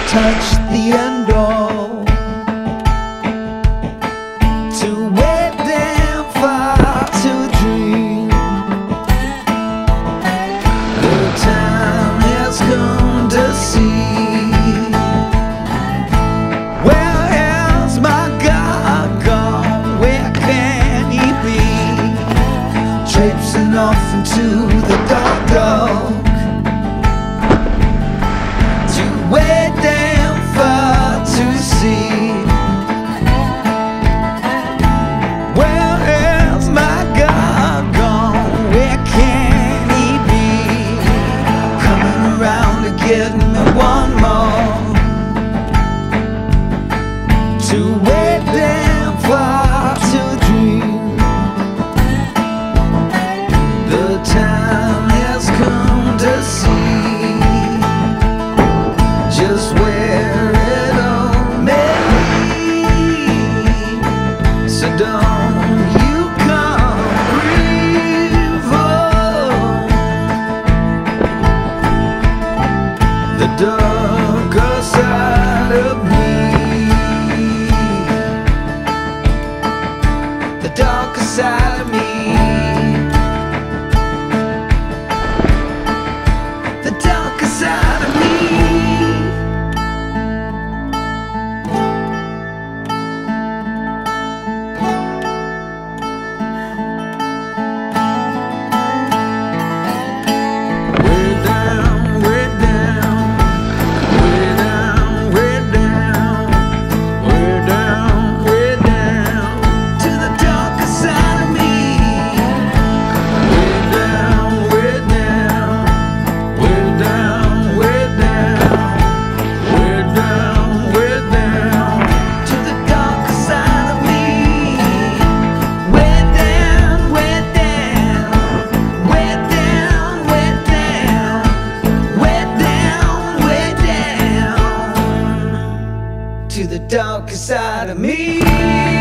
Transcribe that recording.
touch the end all, too way damn far to dream. The time has come to see. Where has my God gone? Where can he be? Traipsing off into the dark, dark. Way damn far to see. Where has my God gone? Where can he be? Coming around to get me one more. Too way damn far to dream. The time has come to see just where it all may lead. So don't you come grieve the darker side of me, the darker side of me, the darker side of me. To the darker side of me.